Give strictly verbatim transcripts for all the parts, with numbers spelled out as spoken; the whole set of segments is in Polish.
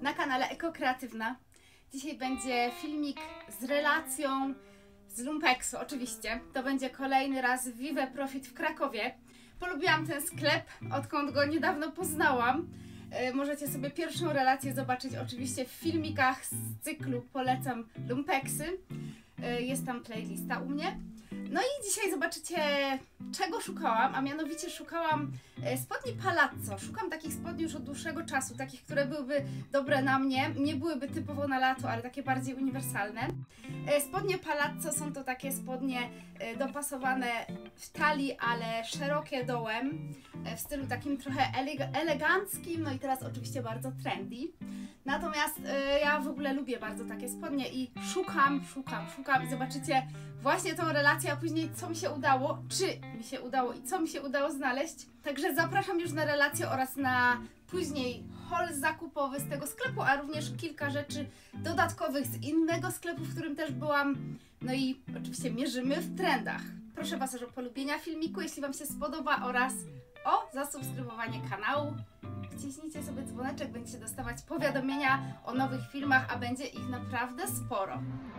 na kanale Eko Kreatywna. Dzisiaj będzie filmik z relacją z Lumpeksu, oczywiście. To będzie kolejny raz Vive Profit w Krakowie. Polubiłam ten sklep, odkąd go niedawno poznałam. Możecie sobie pierwszą relację zobaczyć oczywiście w filmikach z cyklu Polecam Lumpeksy. Jest tam playlista u mnie. No i dzisiaj zobaczycie, czego szukałam, a mianowicie szukałam spodni Palazzo. Szukam takich spodni już od dłuższego czasu, takich, które byłyby dobre na mnie, nie byłyby typowo na lato, ale takie bardziej uniwersalne. Spodnie Palazzo są to takie spodnie dopasowane w talii, ale szerokie dołem, w stylu takim trochę eleganckim, no i teraz oczywiście bardzo trendy. Natomiast y, ja w ogóle lubię bardzo takie spodnie i szukam, szukam, szukam i zobaczycie właśnie tą relację, a później co mi się udało, czy mi się udało i co mi się udało znaleźć. Także zapraszam już na relację oraz na później haul zakupowy z tego sklepu, a również kilka rzeczy dodatkowych z innego sklepu, w którym też byłam. No i oczywiście mierzymy w trendach. Proszę Was o polubienia filmiku, jeśli Wam się spodoba, oraz o zasubskrybowanie kanału. Wciśnijcie sobie dzwoneczek, będziecie dostawać powiadomienia o nowych filmach, a będzie ich naprawdę sporo.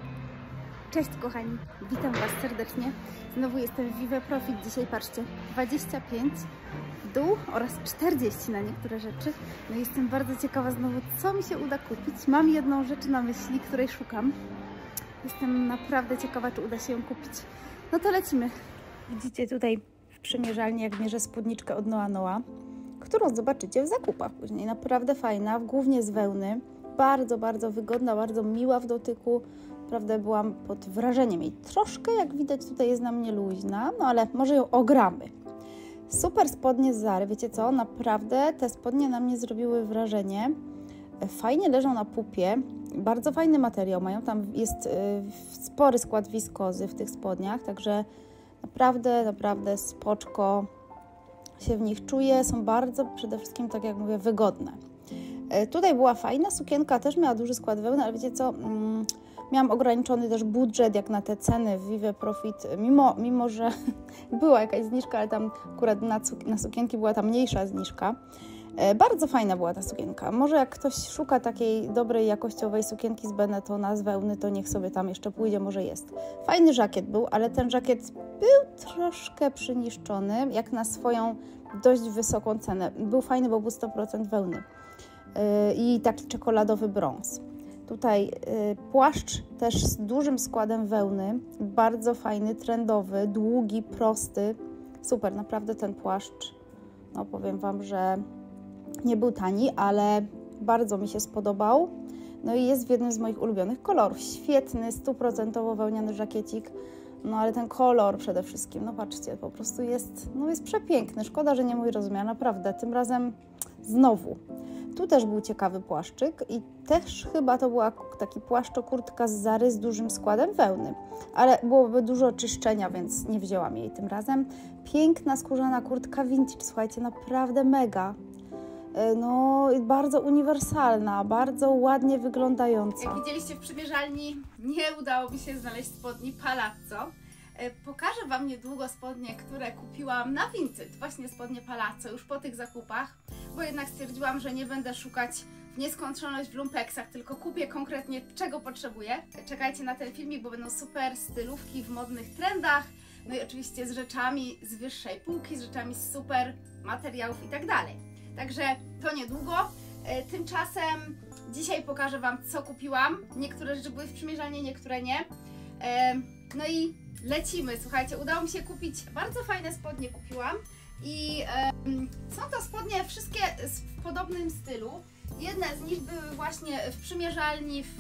Cześć kochani, witam Was serdecznie. Znowu jestem w Vive Profit. Dzisiaj patrzcie, dwadzieścia pięć w dół oraz czterdzieści na niektóre rzeczy. No jestem bardzo ciekawa znowu, co mi się uda kupić. Mam jedną rzecz na myśli, której szukam. Jestem naprawdę ciekawa, czy uda się ją kupić. No to lecimy. Widzicie tutaj w przymierzalni, jak mierzę spódniczkę od Noa Noa, którą zobaczycie w zakupach później. Naprawdę fajna, głównie z wełny. Bardzo, bardzo wygodna, bardzo miła w dotyku. Naprawdę byłam pod wrażeniem jej. Troszkę, jak widać, tutaj jest na mnie luźna, no ale może ją ogramy. Super spodnie z Zary. Wiecie co? Naprawdę te spodnie na mnie zrobiły wrażenie. Fajnie leżą na pupie. Bardzo fajny materiał mają. Tam jest spory skład wiskozy w tych spodniach, także naprawdę, naprawdę spoczko się w nich czuję. Są bardzo, przede wszystkim, tak jak mówię, wygodne. Tutaj była fajna sukienka, też miała duży skład wełny, ale wiecie co? Mm, miałam ograniczony też budżet jak na te ceny w Vive Profit, mimo, mimo że była jakaś zniżka, ale tam akurat na, na sukienki była ta mniejsza zniżka. E, bardzo fajna była ta sukienka. Może jak ktoś szuka takiej dobrej, jakościowej sukienki z Benettona, z wełny, to niech sobie tam jeszcze pójdzie, może jest. Fajny żakiet był, ale ten żakiet był troszkę przyniszczony, jak na swoją dość wysoką cenę. Był fajny, bo był sto procent wełny. I taki czekoladowy brąz. Tutaj y, płaszcz też z dużym składem wełny, bardzo fajny, trendowy, długi, prosty. Super, naprawdę ten płaszcz, no powiem Wam, że nie był tani, ale bardzo mi się spodobał. No i jest w jednym z moich ulubionych kolorów. Świetny, stuprocentowo wełniany żakiecik. No ale ten kolor przede wszystkim, no patrzcie, po prostu jest, no jest przepiękny. Szkoda, że nie mój rozmiar, naprawdę. Tym razem znowu. Tu też był ciekawy płaszczyk i też chyba to była taki płaszczokurtka z Zary z dużym składem wełny. Ale byłoby dużo czyszczenia, więc nie wzięłam jej tym razem. Piękna skórzana kurtka vintage, słuchajcie, naprawdę mega. No, bardzo uniwersalna, bardzo ładnie wyglądająca. Jak widzieliście w przymierzalni, nie udało mi się znaleźć spodni Palazzo. Pokażę Wam niedługo spodnie, które kupiłam na Vinted, właśnie spodnie Palazzo, już po tych zakupach, bo jednak stwierdziłam, że nie będę szukać w nieskończoność w lumpeksach, tylko kupię konkretnie, czego potrzebuję. Czekajcie na ten filmik, bo będą super stylówki w modnych trendach, no i oczywiście z rzeczami z wyższej półki, z rzeczami z super materiałów i tak dalej. Także to niedługo. Tymczasem dzisiaj pokażę Wam, co kupiłam. Niektóre rzeczy były w przymierzalni, niektóre nie. No i lecimy. Słuchajcie, udało mi się kupić bardzo fajne spodnie, kupiłam. I są to spodnie wszystkie w podobnym stylu. Jedne z nich były właśnie w przymierzalni w,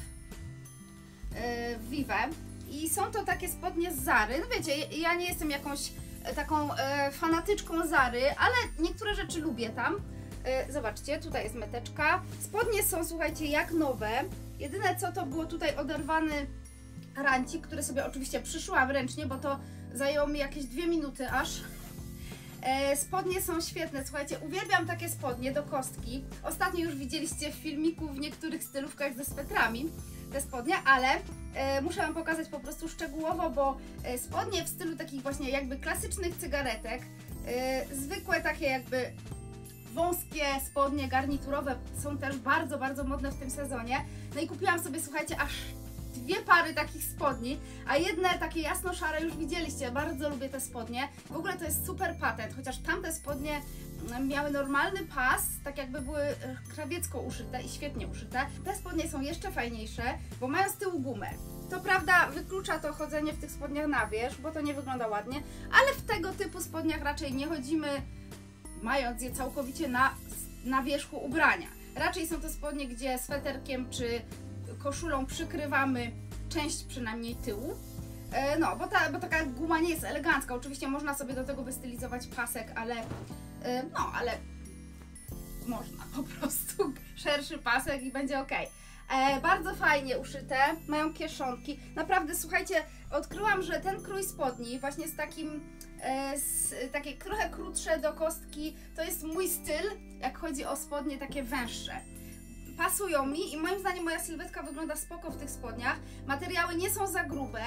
w Vive. I są to takie spodnie z Zary. No wiecie, ja nie jestem jakąś taką fanatyczką Zary, ale niektóre rzeczy lubię tam. Zobaczcie, tutaj jest meteczka. Spodnie są, słuchajcie, jak nowe. Jedyne co, to było tutaj oderwany rancik, który sobie oczywiście przyszyłam ręcznie, bo to zajęło mi jakieś dwie minuty aż. E, spodnie są świetne, słuchajcie, uwielbiam takie spodnie do kostki. Ostatnio już widzieliście w filmiku w niektórych stylówkach ze swetrami te spodnie, ale e, muszę Wam pokazać po prostu szczegółowo, bo e, spodnie w stylu takich właśnie jakby klasycznych cygaretek, e, zwykłe takie jakby wąskie spodnie garniturowe są też bardzo, bardzo modne w tym sezonie. No i kupiłam sobie, słuchajcie, aż dwie pary takich spodni, a jedne takie jasno-szare już widzieliście, bardzo lubię te spodnie. W ogóle to jest super patent, chociaż tamte spodnie miały normalny pas, tak jakby były krawiecko uszyte i świetnie uszyte. Te spodnie są jeszcze fajniejsze, bo mają z tyłu gumę. To prawda, wyklucza to chodzenie w tych spodniach na wierzch, bo to nie wygląda ładnie, ale w tego typu spodniach raczej nie chodzimy, mając je całkowicie na, na wierzchu ubrania. Raczej są to spodnie, gdzie sweterkiem czy koszulą przykrywamy część przynajmniej tyłu. E, no, bo, ta, bo taka guma nie jest elegancka. Oczywiście można sobie do tego wystylizować pasek, ale e, no, ale można po prostu szerszy pasek i będzie ok. E, bardzo fajnie uszyte, mają kieszonki. Naprawdę, słuchajcie, odkryłam, że ten krój spodni właśnie z takim, e, z, takie trochę krótsze do kostki, to jest mój styl, jak chodzi o spodnie takie węższe. Pasują mi i moim zdaniem moja sylwetka wygląda spoko w tych spodniach. Materiały nie są za grube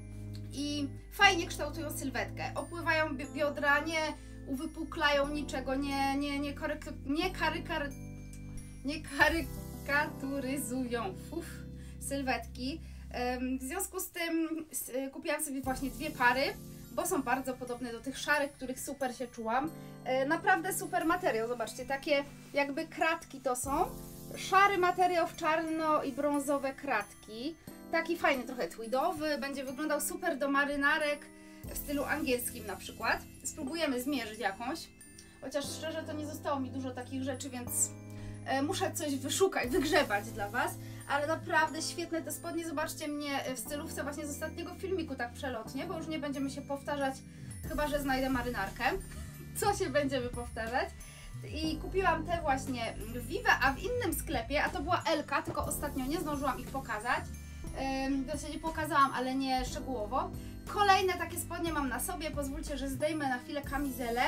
i fajnie kształtują sylwetkę. Opływają bi biodra, nie uwypuklają niczego, nie, nie, nie, karyk nie, karykar nie karykaturyzują Uf, sylwetki. W związku z tym kupiłam sobie właśnie dwie pary, bo są bardzo podobne do tych szarych, których super się czułam. Naprawdę super materiał, zobaczcie, takie jakby kratki to są. Szary materiał w czarno i brązowe kratki. Taki fajny, trochę tweedowy, będzie wyglądał super do marynarek w stylu angielskim na przykład. Spróbujemy zmierzyć jakąś, chociaż szczerze to nie zostało mi dużo takich rzeczy, więc e, muszę coś wyszukać, wygrzebać dla Was. Ale naprawdę świetne te spodnie, zobaczcie mnie w stylówce właśnie z ostatniego filmiku tak przelotnie, bo już nie będziemy się powtarzać, chyba że znajdę marynarkę. Co się będziemy powtarzać? I kupiłam te właśnie w Vive, a w innym sklepie, a to była Elka, tylko ostatnio nie zdążyłam ich pokazać. Yy, w zasadzie pokazałam, ale nie szczegółowo. Kolejne takie spodnie mam na sobie, pozwólcie, że zdejmę na chwilę kamizelę.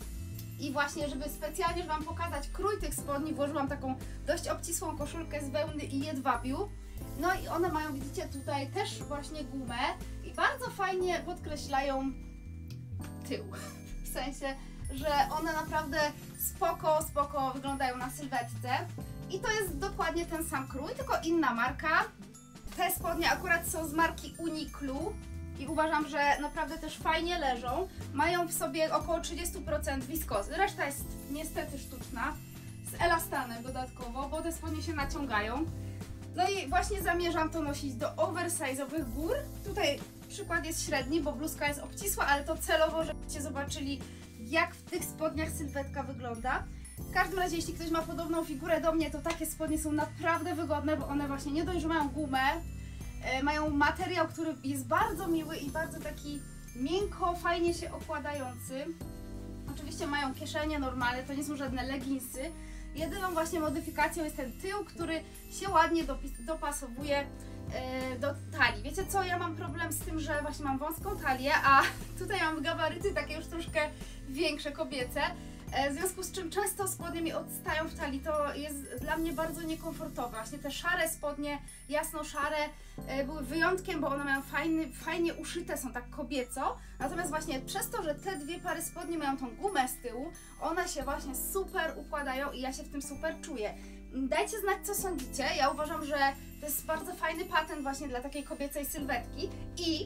I właśnie, żeby specjalnie Wam pokazać krój tych spodni, włożyłam taką dość obcisłą koszulkę z wełny i jedwabiu. No i one mają, widzicie, tutaj też właśnie gumę i bardzo fajnie podkreślają tył. W sensie, że one naprawdę spoko, spoko wyglądają na sylwetce. I to jest dokładnie ten sam krój, tylko inna marka. Te spodnie akurat są z marki Uniqlo i uważam, że naprawdę też fajnie leżą. Mają w sobie około trzydzieści procent wiskozy, reszta jest niestety sztuczna, z elastanem dodatkowo, bo te spodnie się naciągają. No i właśnie zamierzam to nosić do oversize'owych gór. Tutaj przykład jest średni, bo bluzka jest obcisła, ale to celowo, żebyście zobaczyli, jak w tych spodniach sylwetka wygląda. W każdym razie, jeśli ktoś ma podobną figurę do mnie, to takie spodnie są naprawdę wygodne, bo one właśnie nie dość, że mają gumę, e, mają materiał, który jest bardzo miły i bardzo taki miękko, fajnie się okładający. Oczywiście mają kieszenie normalne, to nie są żadne leginsy. Jedyną właśnie modyfikacją jest ten tył, który się ładnie dopasowuje e, do talii. Wiecie co, ja mam problem z tym, że właśnie mam wąską talię, a tutaj mam gabaryty takie już troszkę większe, kobiece. W związku z czym często spodnie mi odstają w talii, to jest dla mnie bardzo niekomfortowe. Właśnie te szare spodnie, jasno-szare, były wyjątkiem, bo one mają fajny, fajnie uszyte, są tak kobieco. Natomiast właśnie przez to, że te dwie pary spodni mają tą gumę z tyłu, one się właśnie super układają i ja się w tym super czuję. Dajcie znać, co sądzicie. Ja uważam, że to jest bardzo fajny patent właśnie dla takiej kobiecej sylwetki i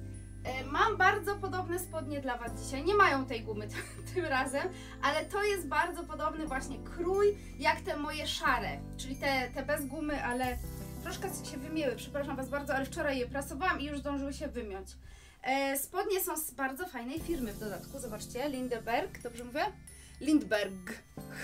mam bardzo podobne spodnie dla Was dzisiaj, nie mają tej gumy tym razem, ale to jest bardzo podobny właśnie krój jak te moje szare, czyli te, te bez gumy, ale troszkę się wymięły, przepraszam Was bardzo, ale wczoraj je prasowałam i już zdążyły się wymiąć. E, spodnie są z bardzo fajnej firmy w dodatku, zobaczcie, Lindberg, dobrze mówię? Lindberg.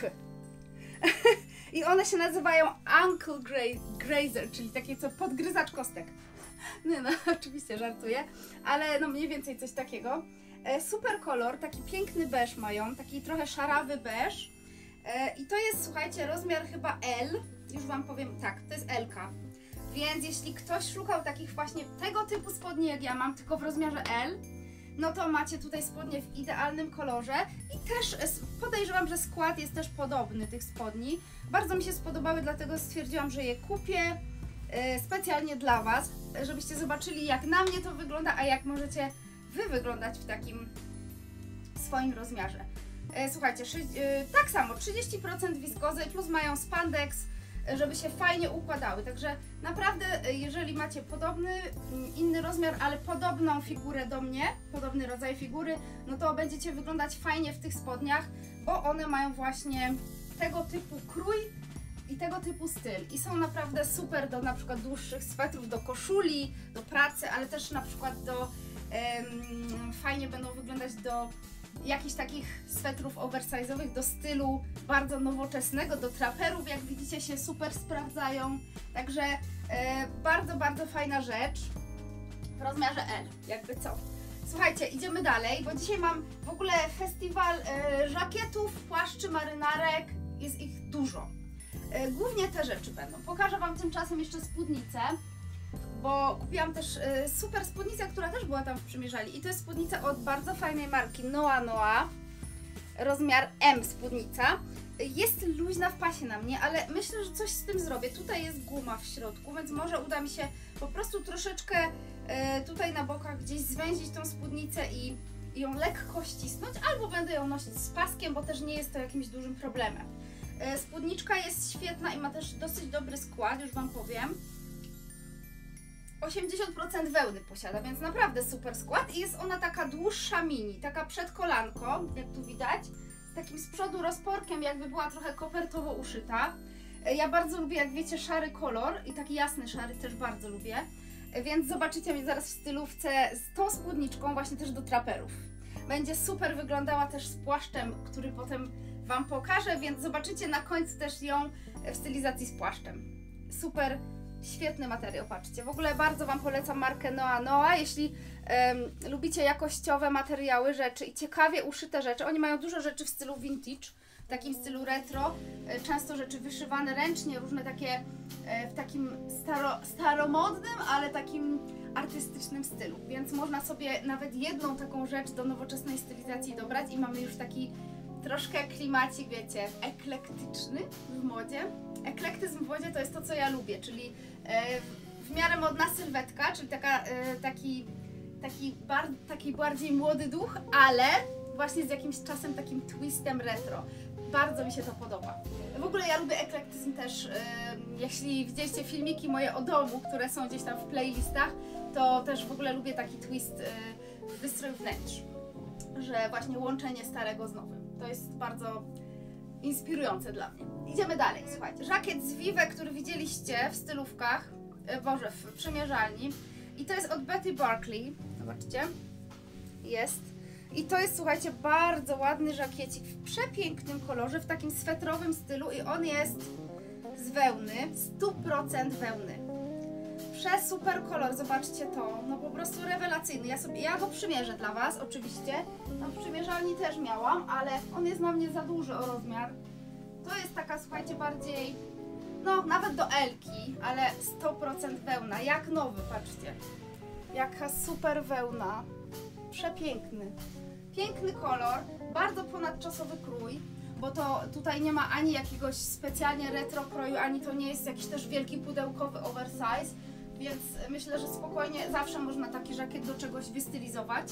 I one się nazywają Ankle Grazer, czyli takie co podgryzacz kostek. Nie no, oczywiście żartuję, ale no mniej więcej coś takiego. E, super kolor, taki piękny beż mają, taki trochę szarawy beż. E, I to jest, słuchajcie, rozmiar chyba L, już Wam powiem, tak, to jest L-ka. Więc jeśli ktoś szukał takich właśnie tego typu spodni jak ja mam, tylko w rozmiarze L, no to macie tutaj spodnie w idealnym kolorze i też podejrzewam, że skład jest też podobny tych spodni. Bardzo mi się spodobały, dlatego stwierdziłam, że je kupię specjalnie dla Was, żebyście zobaczyli, jak na mnie to wygląda, a jak możecie Wy wyglądać w takim swoim rozmiarze. Słuchajcie, tak samo, trzydzieści procent wiskozy plus mają spandex, żeby się fajnie układały. Także naprawdę, jeżeli macie podobny, inny rozmiar, ale podobną figurę do mnie, podobny rodzaj figury, no to będziecie wyglądać fajnie w tych spodniach, bo one mają właśnie tego typu krój i tego typu styl. I są naprawdę super do na przykład dłuższych swetrów, do koszuli, do pracy, ale też na przykład do, um, fajnie będą wyglądać do jakichś takich swetrów oversize'owych, do stylu bardzo nowoczesnego, do traperów, jak widzicie, się super sprawdzają. Także e, bardzo, bardzo fajna rzecz w rozmiarze L, jakby co. Słuchajcie, idziemy dalej, bo dzisiaj mam w ogóle festiwal e, żakietów, płaszczy, marynarek, jest ich dużo. E, głównie te rzeczy będą. Pokażę Wam tymczasem jeszcze spódnicę, bo kupiłam też y, super spódnicę, która też była tam w przymierzalni. I to jest spódnica od bardzo fajnej marki Noa Noa, rozmiar M spódnica. Jest luźna w pasie na mnie, ale myślę, że coś z tym zrobię. Tutaj jest guma w środku, więc może uda mi się po prostu troszeczkę y, tutaj na bokach gdzieś zwęzić tą spódnicę i, i ją lekko ścisnąć, albo będę ją nosić z paskiem, bo też nie jest to jakimś dużym problemem. Y, spódniczka jest świetna i ma też dosyć dobry skład, już Wam powiem. osiemdziesiąt procent wełny posiada, więc naprawdę super skład i jest ona taka dłuższa mini, taka przed kolanką, jak tu widać, z takim z przodu rozporkiem, jakby była trochę kopertowo uszyta. Ja bardzo lubię, jak wiecie, szary kolor i taki jasny szary też bardzo lubię, więc zobaczycie mnie zaraz w stylówce z tą spódniczką właśnie też do traperów. Będzie super wyglądała też z płaszczem, który potem Wam pokażę, więc zobaczycie na końcu też ją w stylizacji z płaszczem. Super. Świetny materiał, patrzcie. W ogóle bardzo Wam polecam markę Noa Noa, jeśli um, lubicie jakościowe materiały, rzeczy i ciekawie uszyte rzeczy. Oni mają dużo rzeczy w stylu vintage, w takim stylu retro, często rzeczy wyszywane ręcznie, różne takie w takim staro, staromodnym, ale takim artystycznym stylu. Więc można sobie nawet jedną taką rzecz do nowoczesnej stylizacji dobrać i mamy już taki troszkę klimacik, wiecie, eklektyczny w modzie. Eklektyzm w modzie to jest to, co ja lubię, czyli e, w miarę modna sylwetka, czyli taka, e, taki, taki, bar, taki bardziej młody duch, ale właśnie z jakimś czasem takim twistem retro. Bardzo mi się to podoba. W ogóle ja lubię eklektyzm też, e, jeśli widzieliście filmiki moje o domu, które są gdzieś tam w playlistach, to też w ogóle lubię taki twist e, w wystroju wnętrz, że właśnie łączenie starego z nowym. To jest bardzo inspirujące dla mnie. Idziemy dalej, słuchajcie. Żakiet z Vive, który widzieliście w stylówkach, e, Boże, w przymierzalni. I to jest od Betty Barclay. Zobaczcie. Jest. I to jest, słuchajcie, bardzo ładny żakiecik w przepięknym kolorze, w takim swetrowym stylu i on jest z wełny, sto procent wełny. Przesuper kolor, zobaczcie to, no po prostu rewelacyjny. Ja sobie, ja go przymierzę dla Was, oczywiście. No w przymierzalni też miałam, ale on jest na mnie za duży o rozmiar. To jest taka, słuchajcie, bardziej, no nawet do Elki, ale sto procent wełna, jak nowy, patrzcie. Jaka super wełna, przepiękny. Piękny kolor, bardzo ponadczasowy krój, bo to tutaj nie ma ani jakiegoś specjalnie retro kroju, ani to nie jest jakiś też wielki pudełkowy oversize, więc myślę, że spokojnie zawsze można taki żakiet do czegoś wystylizować.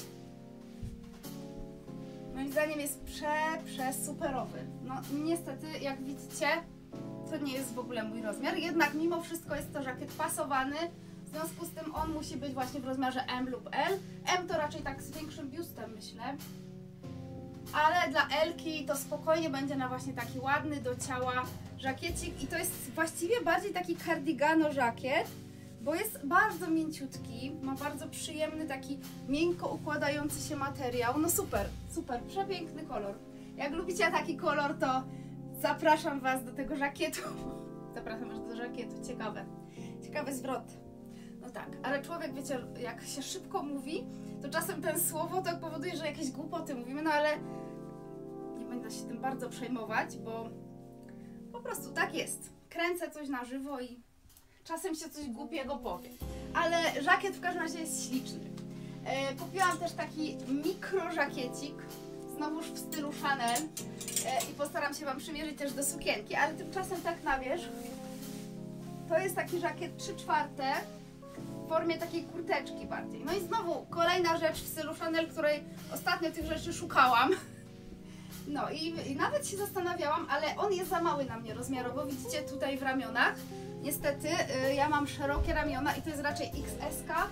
Moim zdaniem jest prze, prze superowy. No niestety, jak widzicie, to nie jest w ogóle mój rozmiar, jednak mimo wszystko jest to żakiet pasowany, w związku z tym on musi być właśnie w rozmiarze M lub L. M to raczej tak z większym biustem, myślę. Ale dla Elki to spokojnie będzie na właśnie taki ładny do ciała żakiecik i to jest właściwie bardziej taki cardigano żakiet, bo jest bardzo mięciutki, ma bardzo przyjemny taki miękko układający się materiał. No super, super, przepiękny kolor. Jak lubicie taki kolor, to zapraszam Was do tego żakietu. Zapraszam Was do żakietu, ciekawe. Ciekawy zwrot. No tak, ale człowiek, wiecie, jak się szybko mówi, to czasem ten słowo to powoduje, że jakieś głupoty mówimy, no ale nie będę się tym bardzo przejmować, bo po prostu tak jest. Kręcę coś na żywo i czasem się coś głupiego powie. Ale żakiet w każdym razie jest śliczny. E, kupiłam też taki mikro żakiecik, znowuż w stylu Chanel e, i postaram się Wam przymierzyć też do sukienki, ale tymczasem tak na wierzch. To jest taki żakiet trzy czwarte w formie takiej kurteczki bardziej. No i znowu kolejna rzecz w stylu Chanel, której ostatnio tych rzeczy szukałam. No i, i nawet się zastanawiałam, ale on jest za mały na mnie rozmiarowo, widzicie tutaj w ramionach. Niestety y, ja mam szerokie ramiona i to jest raczej X S K.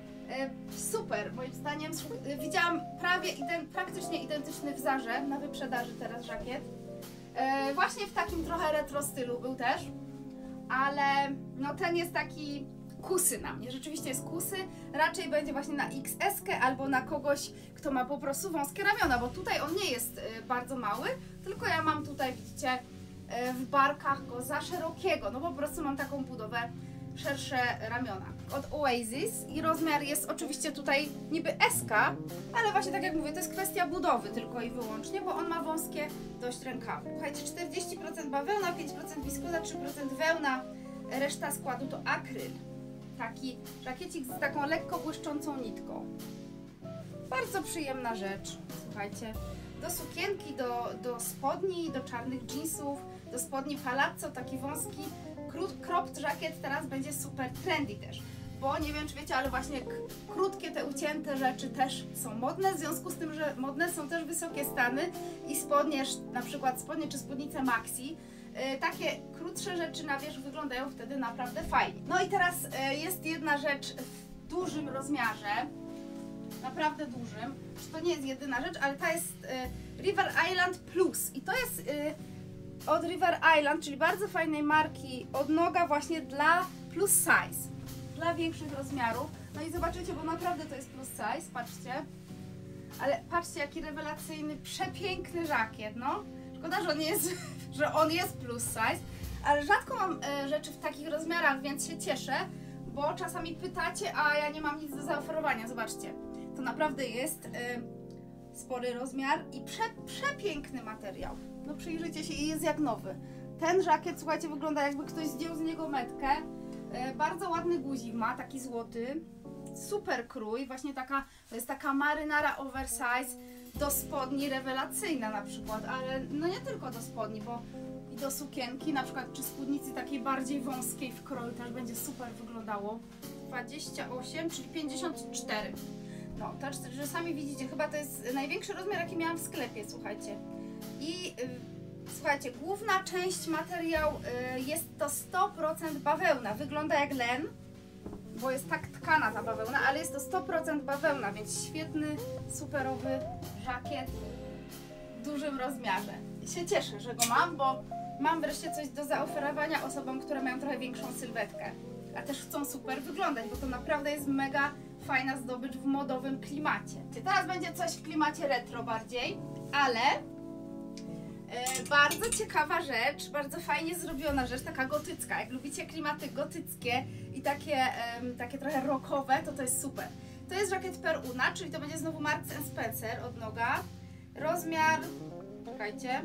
Y, super, moim zdaniem. Y, widziałam prawie ident, praktycznie identyczny w Zarze, na wyprzedaży teraz żakiet. Y, właśnie w takim trochę retro stylu był też, ale no ten jest taki kusy na mnie, rzeczywiście jest kusy. Raczej będzie właśnie na X S K albo na kogoś, kto ma po prostu wąskie ramiona, bo tutaj on nie jest y, bardzo mały, tylko ja mam tutaj, widzicie, y, w barkach go za szerokiego, no po prostu mam taką budowę, szersze ramiona. Od Oasis i rozmiar jest oczywiście tutaj niby S K, ale właśnie tak jak mówię, to jest kwestia budowy tylko i wyłącznie, bo on ma wąskie dość rękawy. Słuchajcie, czterdzieści procent bawełna, pięć procent wiskoza, trzy procent wełna, reszta składu to akryl. Taki żakiecik z taką lekko błyszczącą nitką. Bardzo przyjemna rzecz, słuchajcie. Do sukienki, do, do spodni, do czarnych jeansów, do spodni palazzo, taki wąski, cropped żakiet teraz będzie super trendy też. Bo nie wiem, czy wiecie, ale właśnie krótkie, te ucięte rzeczy też są modne, w związku z tym, że modne są też wysokie stany i spodnie, na przykład spodnie czy spódnice maxi, Yy, takie krótsze rzeczy na wierzch wyglądają wtedy naprawdę fajnie. No i teraz yy, jest jedna rzecz w dużym rozmiarze, naprawdę dużym. To nie jest jedyna rzecz, ale ta jest yy, River Island Plus i to jest yy, od River Island, czyli bardzo fajnej marki, odnoga właśnie dla plus size, dla większych rozmiarów. No i zobaczycie, bo naprawdę to jest plus size, patrzcie. Ale patrzcie, jaki rewelacyjny, przepiękny żakiet, no. Szkoda, że on jest, że on jest plus size, ale rzadko mam e, rzeczy w takich rozmiarach, więc się cieszę, bo czasami pytacie, a ja nie mam nic do zaoferowania. Zobaczcie, to naprawdę jest e, spory rozmiar i prze, przepiękny materiał. No przyjrzyjcie się i jest jak nowy. Ten żakiet, słuchajcie, wygląda jakby ktoś zdjął z niego metkę. E, bardzo ładny guzik ma, taki złoty. Super krój, właśnie taka, to jest taka marynara oversize do spodni, rewelacyjna na przykład, ale no nie tylko do spodni, bo i do sukienki, na przykład czy spódnicy takiej bardziej wąskiej w kroju też będzie super wyglądało. dwadzieścia osiem, czyli pięćdziesiąt cztery. No, to że sami widzicie, chyba to jest największy rozmiar, jaki miałam w sklepie, słuchajcie. I yy, słuchajcie, główna część materiału yy, jest to sto procent bawełna, wygląda jak len, bo jest tak tkana ta bawełna, ale jest to sto procent bawełna, więc świetny, superowy żakiet w dużym rozmiarze. I się cieszę, że go mam, bo mam wreszcie coś do zaoferowania osobom, które mają trochę większą sylwetkę, a też chcą super wyglądać, bo to naprawdę jest mega fajna zdobycz w modowym klimacie. Teraz będzie coś w klimacie retro bardziej, ale e, bardzo ciekawa rzecz, bardzo fajnie zrobiona rzecz, taka gotycka. Jak lubicie klimaty gotyckie i takie, e, takie trochę rockowe, to to jest super. To jest żakiet Per Una, czyli to będzie znowu Marks and Spencer odnoga. Rozmiar, czekajcie,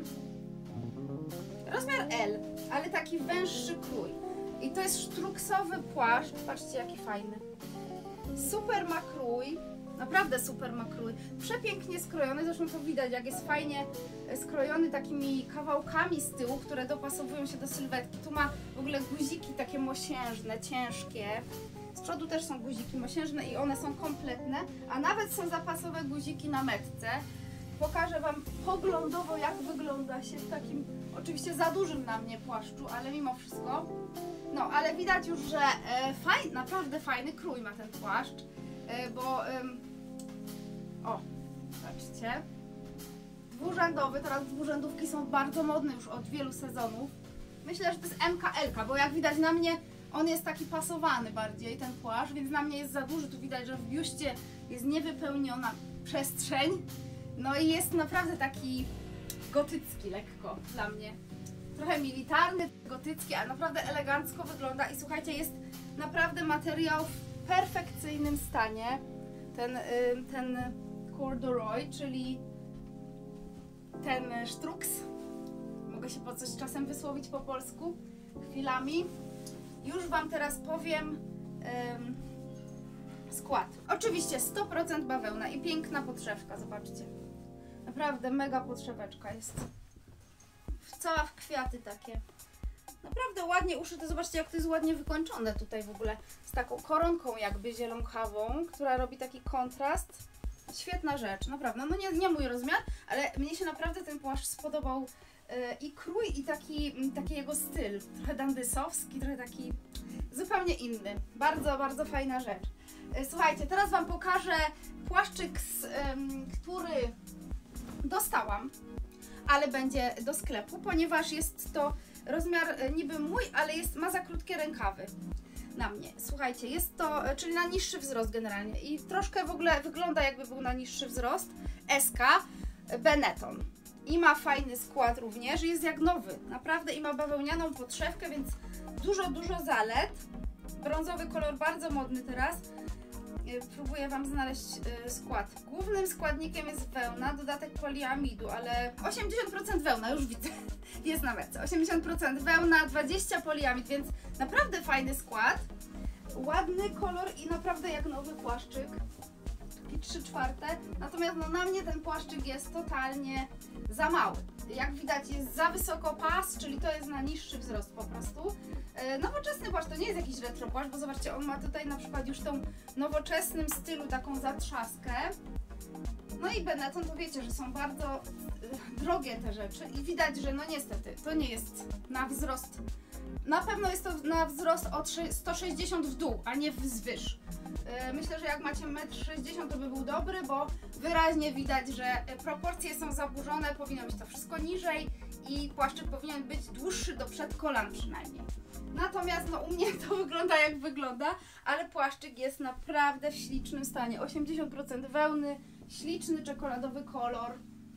rozmiar L, ale taki węższy krój. I to jest sztruksowy płaszcz, patrzcie jaki fajny. Super ma krój, naprawdę super ma krój. Przepięknie skrojony, zresztą to widać, jak jest fajnie skrojony takimi kawałkami z tyłu, które dopasowują się do sylwetki. Tu ma w ogóle guziki takie mosiężne, ciężkie. Z przodu też są guziki mosiężne i one są kompletne, a nawet są zapasowe guziki na metce. Pokażę Wam poglądowo, jak wygląda się w takim, oczywiście za dużym na mnie płaszczu, ale mimo wszystko. No, ale widać już, że e, faj, naprawdę fajny krój ma ten płaszcz, e, bo e, o, zobaczcie, dwurzędowy, teraz dwurzędówki są bardzo modne już od wielu sezonów. Myślę, że to jest M K L, bo jak widać na mnie on jest taki pasowany bardziej, ten płaszcz, więc na mnie jest za duży, tu widać, że w biuście jest niewypełniona przestrzeń. No i jest naprawdę taki gotycki lekko dla mnie. Trochę militarny, gotycki, ale naprawdę elegancko wygląda i słuchajcie, jest naprawdę materiał w perfekcyjnym stanie. Ten, ten corduroy, czyli ten sztruks. Mogę się po coś czasem wysłowić po polsku chwilami. Już Wam teraz powiem ym, skład. Oczywiście sto procent bawełna i piękna podszewka, zobaczcie. Naprawdę mega podszeweczka jest. Cała w kwiaty takie. Naprawdę ładnie uszyte. Zobaczcie, jak to jest ładnie wykończone tutaj w ogóle. Z taką koronką jakby zielonkawą, która robi taki kontrast. świetna rzecz, naprawdę. No nie, nie mój rozmiar, ale mnie się naprawdę ten płaszcz spodobał yy, i krój, i taki, taki jego styl. Trochę dandysowski, trochę taki zupełnie inny. Bardzo, bardzo fajna rzecz. Yy, słuchajcie, teraz Wam pokażę płaszczyk, z, yy, który dostałam, ale będzie do sklepu, ponieważ jest to rozmiar yy, niby mój, ale jest, ma za krótkie rękawy. Na mnie. Słuchajcie, jest to, czyli na niższy wzrost generalnie i troszkę w ogóle wygląda, jakby był na niższy wzrost. S K Benetton. I ma fajny skład również, jest jak nowy, naprawdę, i ma bawełnianą podszewkę, więc dużo, dużo zalet. Brązowy kolor, bardzo modny teraz. Próbuję Wam znaleźć skład. Głównym składnikiem jest wełna, dodatek poliamidu, ale osiemdziesiąt procent wełna, już widzę, jest na metce. osiemdziesiąt procent wełna, dwadzieścia procent poliamid, więc naprawdę fajny skład. Ładny kolor i naprawdę jak nowy płaszczyk. I trzy czwarte. Natomiast no, na mnie ten płaszczyk jest totalnie za mały. Jak widać, jest za wysoko pas, czyli to jest na niższy wzrost po prostu. E, nowoczesny płaszcz to nie jest jakiś retro płaszcz, bo zobaczcie, on ma tutaj na przykład już tą nowoczesnym stylu taką zatrzaskę. No i Benetton, to wiecie, że są bardzo e, drogie te rzeczy i widać, że no niestety to nie jest na wzrost. Na pewno jest to na wzrost o sto sześćdziesiąt w dół, a nie wzwyż. Myślę, że jak macie metr sześćdziesiąt, to by był dobry, bo wyraźnie widać, że proporcje są zaburzone, powinno być to wszystko niżej i płaszczyk powinien być dłuższy do przedkolan przynajmniej. Natomiast no, u mnie to wygląda jak wygląda, ale płaszczyk jest naprawdę w ślicznym stanie. osiemdziesiąt procent wełny, śliczny czekoladowy kolor.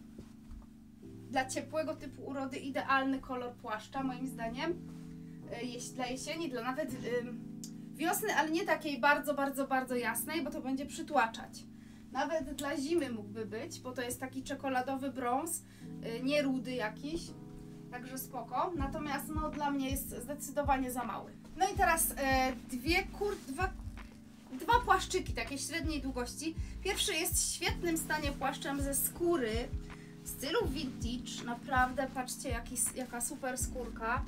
Dla ciepłego typu urody idealny kolor płaszcza, moim zdaniem. Dla jesieni, dla nawet wiosny, ale nie takiej bardzo, bardzo, bardzo jasnej, bo to będzie przytłaczać. Nawet dla zimy mógłby być, bo to jest taki czekoladowy brąz, nie rudy jakiś, także spoko. Natomiast no dla mnie jest zdecydowanie za mały. No i teraz e, dwie kur... dwa, dwa płaszczyki takiej średniej długości. Pierwszy jest w świetnym stanie płaszczem ze skóry w stylu vintage. Naprawdę, patrzcie jaki, jaka super skórka.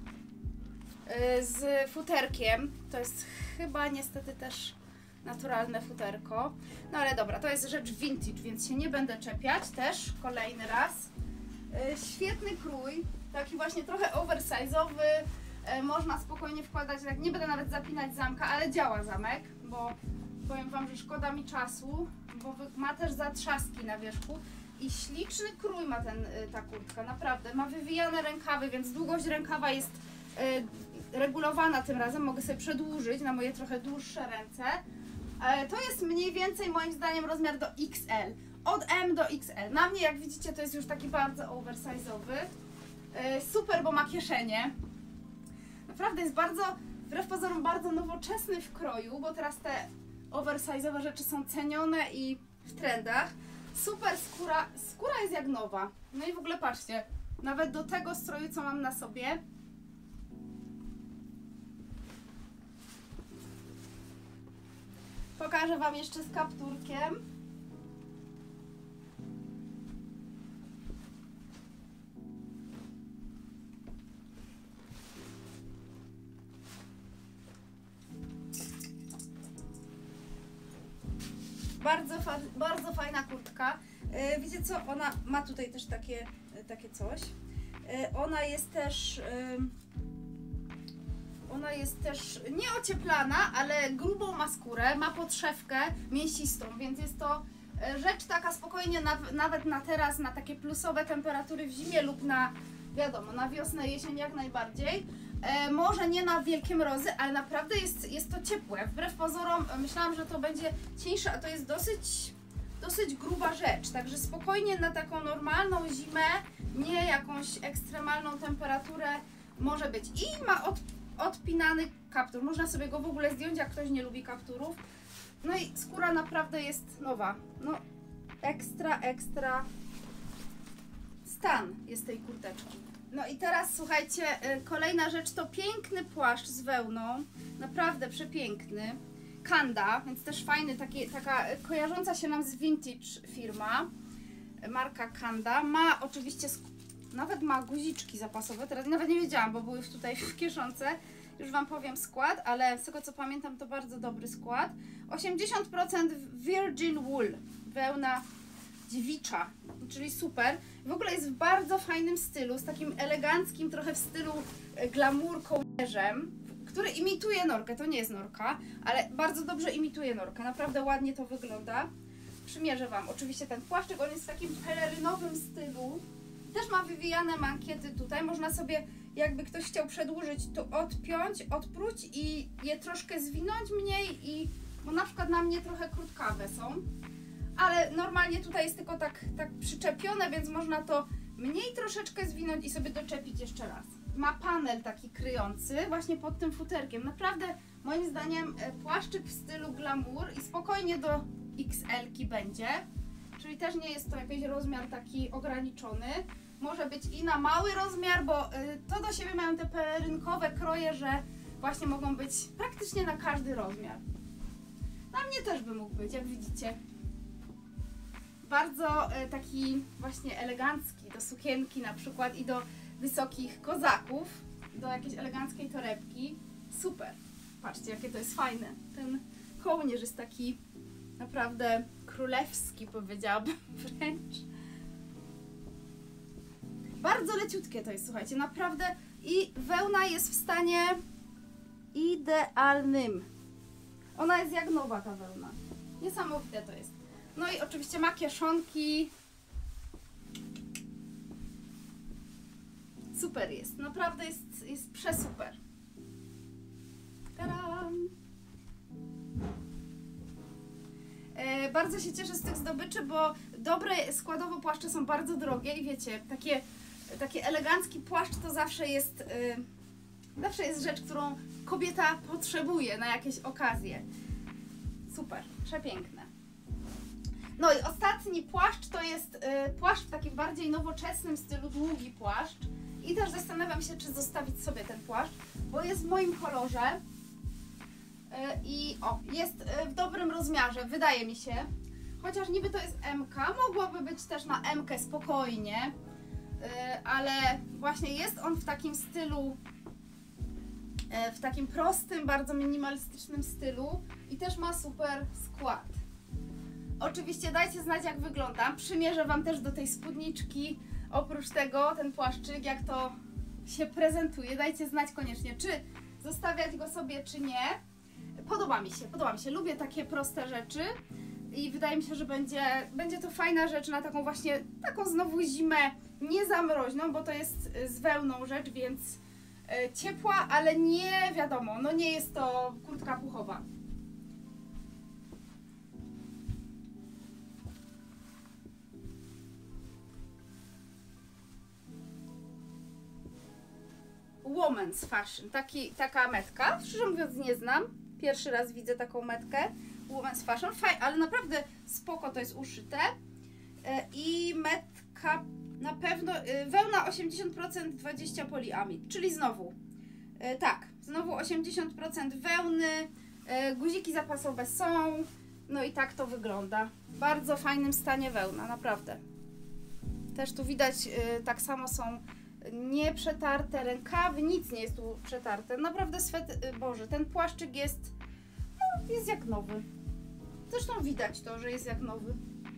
Z futerkiem, to jest chyba niestety też naturalne futerko, no ale dobra, to jest rzecz vintage, więc się nie będę czepiać też, kolejny raz. Świetny krój, taki właśnie trochę oversize'owy, można spokojnie wkładać, tak nie będę nawet zapinać zamka, ale działa zamek, bo powiem Wam, że szkoda mi czasu, bo ma też zatrzaski na wierzchu i śliczny krój ma ten, ta kurtka, naprawdę, ma wywijane rękawy, więc długość rękawa jest regulowana tym razem, mogę sobie przedłużyć na moje trochę dłuższe ręce. To jest mniej więcej moim zdaniem rozmiar do X L. Od M do X L. Na mnie, jak widzicie, to jest już taki bardzo oversize'owy. Super, bo ma kieszenie. Naprawdę jest bardzo, wbrew pozorom, bardzo nowoczesny w kroju, bo teraz te oversize'owe rzeczy są cenione i w trendach. Super skóra. Skóra jest jak nowa. No i w ogóle patrzcie, nawet do tego stroju, co mam na sobie, pokażę Wam jeszcze z kapturkiem. Bardzo, fa bardzo fajna kurtka. Yy, wiecie co? Ona ma tutaj też takie, yy, takie coś. Yy, ona jest też... Yy, Ona jest też nieocieplana, ale grubą ma skórę, ma podszewkę mięsistą, więc jest to rzecz taka spokojnie na, nawet na teraz, na takie plusowe temperatury w zimie lub na, wiadomo, na wiosnę, jesień jak najbardziej. E, może nie na wielkie mrozy, ale naprawdę jest, jest to ciepłe. Wbrew pozorom myślałam, że to będzie cieńsze, a to jest dosyć, dosyć gruba rzecz. Także spokojnie na taką normalną zimę, nie jakąś ekstremalną temperaturę może być. I ma od odpinany kaptur. Można sobie go w ogóle zdjąć, jak ktoś nie lubi kapturów. No i skóra naprawdę jest nowa. No, ekstra, ekstra stan jest tej kurteczki. No i teraz słuchajcie, kolejna rzecz to piękny płaszcz z wełną. Naprawdę przepiękny. Kanda, więc też fajny, taki, taka kojarząca się nam z vintage firma. Marka Kanda. Ma oczywiście nawet ma guziczki zapasowe, teraz nawet nie wiedziałam, bo były już tutaj w kieszonce. Już Wam powiem skład, ale z tego co pamiętam to bardzo dobry skład. osiemdziesiąt procent Virgin Wool, wełna dziewicza, czyli super. W ogóle jest w bardzo fajnym stylu, z takim eleganckim, trochę w stylu glamour kołnierzem, który imituje norkę. To nie jest norka, ale bardzo dobrze imituje norkę. Naprawdę ładnie to wygląda. Przymierzę Wam oczywiście ten płaszczyk, on jest w takim pelerynowym stylu. Też ma wywijane mankiety tutaj. Można sobie, jakby ktoś chciał przedłużyć, to odpiąć, odpróć i je troszkę zwinąć mniej, i bo na przykład na mnie trochę krótkawe są. Ale normalnie tutaj jest tylko tak, tak przyczepione, więc można to mniej troszeczkę zwinąć i sobie doczepić jeszcze raz. Ma panel taki kryjący właśnie pod tym futerkiem. Naprawdę moim zdaniem płaszczyk w stylu glamour i spokojnie do X L-ki będzie. Czyli też nie jest to jakiś rozmiar taki ograniczony. Może być i na mały rozmiar, bo to do siebie mają te pelerynkowe kroje, że właśnie mogą być praktycznie na każdy rozmiar. Na mnie też by mógł być, jak widzicie. Bardzo taki właśnie elegancki, do sukienki na przykład i do wysokich kozaków, do jakiejś eleganckiej torebki. Super. Patrzcie, jakie to jest fajne. Ten kołnierz jest taki naprawdę królewski, powiedziałabym wręcz. Bardzo leciutkie to jest, słuchajcie, naprawdę. I wełna jest w stanie idealnym. Ona jest jak nowa, ta wełna. Niesamowite to jest. No i oczywiście ma kieszonki. Super jest, naprawdę jest, jest przesuper. Tadam! E, bardzo się cieszę z tych zdobyczy, bo dobre składowo płaszcze są bardzo drogie i wiecie, takie, taki elegancki płaszcz to zawsze jest, e, zawsze jest rzecz, którą kobieta potrzebuje na jakieś okazje. Super, przepiękne. No i ostatni płaszcz to jest y, płaszcz w takim bardziej nowoczesnym stylu, długi płaszcz. I też zastanawiam się, czy zostawić sobie ten płaszcz, bo jest w moim kolorze y, i o, jest y, w dobrym rozmiarze, wydaje mi się. Chociaż niby to jest M K, mogłoby być też na M K spokojnie, y, ale właśnie jest on w takim stylu, y, w takim prostym, bardzo minimalistycznym stylu i też ma super skład. Oczywiście dajcie znać, jak wygląda. Przymierzę Wam też do tej spódniczki. Oprócz tego ten płaszczyk, jak to się prezentuje. Dajcie znać koniecznie, czy zostawiać go sobie, czy nie. Podoba mi się, podoba mi się. Lubię takie proste rzeczy i wydaje mi się, że będzie, będzie to fajna rzecz na taką właśnie, taką znowu zimę niezamroźną, bo to jest z wełną rzecz, więc ciepła, ale nie wiadomo, no nie jest to kurtka puchowa. Woman's Fashion, taki, taka metka, szczerze mówiąc nie znam, pierwszy raz widzę taką metkę, Woman's Fashion, fajnie, ale naprawdę spoko to jest uszyte i metka na pewno, wełna osiemdziesiąt procent, dwadzieścia procent poliamid, czyli znowu, tak, znowu osiemdziesiąt procent wełny, guziki zapasowe są, no i tak to wygląda, w bardzo fajnym stanie wełna, naprawdę. Też tu widać, tak samo są nieprzetarte rękawy, nic nie jest tu przetarte. Naprawdę swet, Boże, ten płaszczyk jest, no, jest jak nowy. Zresztą widać to, że jest jak nowy.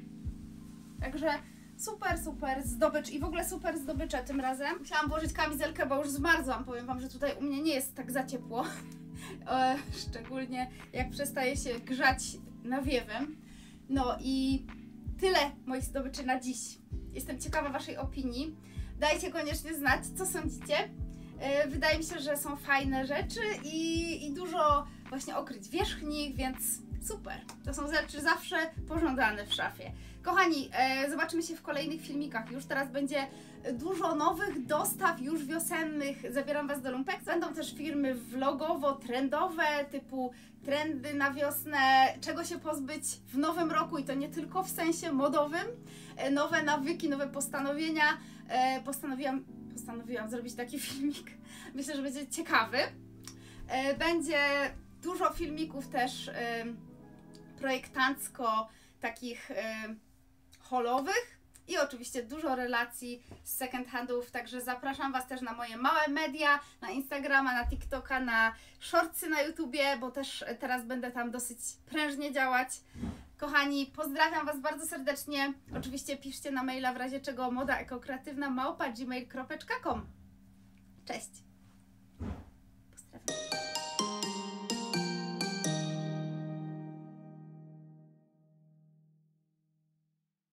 Także super, super zdobycz i w ogóle super zdobycze tym razem. Musiałam włożyć kamizelkę, bo już zmarzłam. Powiem Wam, że tutaj u mnie nie jest tak za ciepło. e, szczególnie jak przestaje się grzać nawiewem. No i tyle moich zdobyczy na dziś. Jestem ciekawa Waszej opinii. Dajcie koniecznie znać, co sądzicie. Yy, wydaje mi się, że są fajne rzeczy i, i dużo właśnie okryć wierzchni, więc super. To są rzeczy zawsze pożądane w szafie. Kochani, yy, zobaczymy się w kolejnych filmikach. Już teraz będzie dużo nowych dostaw, już wiosennych. Zabieram Was do Lumpex. Będą też filmy vlogowo-trendowe, typu trendy na wiosnę, czego się pozbyć w nowym roku i to nie tylko w sensie modowym. Yy, nowe nawyki, nowe postanowienia. E, postanowiłam, postanowiłam zrobić taki filmik. Myślę, że będzie ciekawy. E, będzie dużo filmików też e, projektancko, takich e, holowych i oczywiście dużo relacji z second handów, także zapraszam Was też na moje małe media, na Instagrama, na TikToka, na shortsy na YouTubie, bo też teraz będę tam dosyć prężnie działać. Kochani, pozdrawiam Was bardzo serdecznie. Oczywiście piszcie na maila w razie czego moda ekokreatywna małpa gmail kropka com. Cześć!